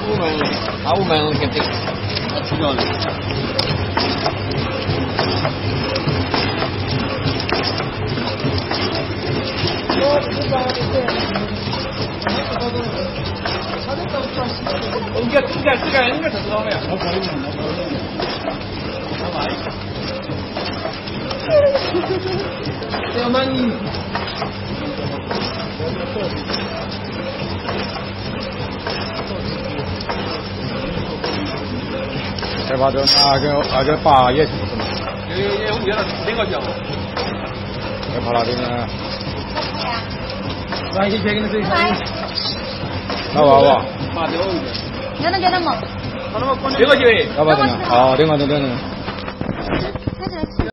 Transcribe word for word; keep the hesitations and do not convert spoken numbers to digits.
五门，他五门肯定。我知道了。应该应该这个应该是知道的呀。我可以用，我可以用。我来。这样嘛你。 再把这那个那个把也是什么？ 也也我觉得哪个叫？ 要跑哪边呢？ 来，一天给你水开。 那娃娃。 把这个。 你能给他们？ 这个几位？ 要不等等，好，等会等等等。